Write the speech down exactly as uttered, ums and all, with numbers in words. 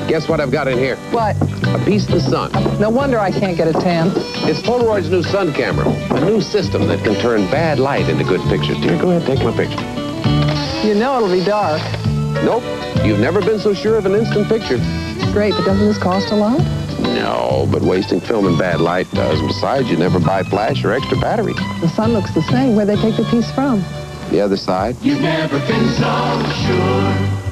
Guess what I've got in here? What? A piece of the sun. No wonder I can't get a tan. It's Polaroid's new sun camera, a new system that can turn bad light into good pictures. Dear, go ahead, take my picture. You know it'll be dark. Nope. You've never been so sure of an instant picture. Great, but doesn't this cost a lot? No, but wasting film in bad light does. Besides, you never buy flash or extra batteries. The sun looks the same. Where'd they take the piece from? The other side. You've never been so sure.